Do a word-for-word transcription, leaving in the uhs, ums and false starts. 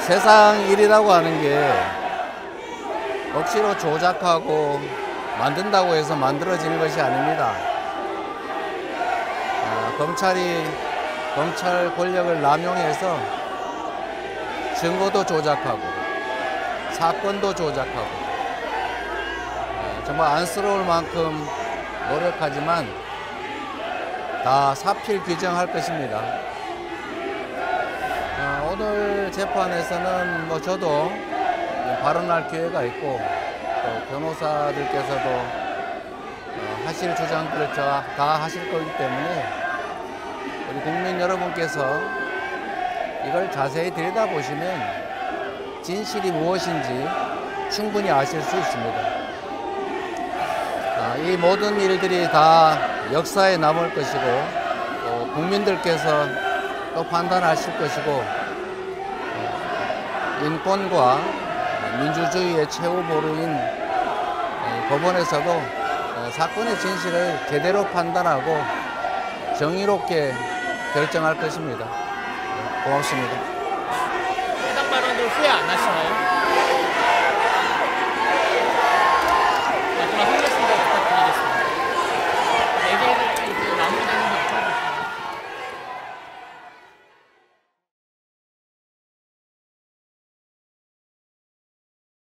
세상 일이라고 하는 게 억지로 조작하고 만든다고 해서 만들어지는 것이 아닙니다. 아, 검찰이 검찰 권력을 남용해서 증거도 조작하고 사건도 조작하고 아, 정말 안쓰러울 만큼 노력하지만 다 사필 규정할 것입니다. 아, 오늘 재판에서는 뭐 저도 발언할 기회가 있고 또 변호사들께서도 어, 하실 주장들을 다 하실 거기 때문에 우리 국민 여러분께서 이걸 자세히 들여다보시면 진실이 무엇인지 충분히 아실 수 있습니다. 아, 이 모든 일들이 다 역사에 남을 것이고 또 국민들께서 또 판단하실 것이고 어, 인권과 민주주의의 최후 보루인 법원에서도 사건의 진실을 제대로 판단하고 정의롭게 결정할 것입니다. 고맙습니다. 해당 발언들 후회 안 하시나요?